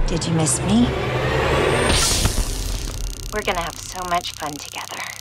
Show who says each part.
Speaker 1: Did you miss me? We're gonna have so much fun together.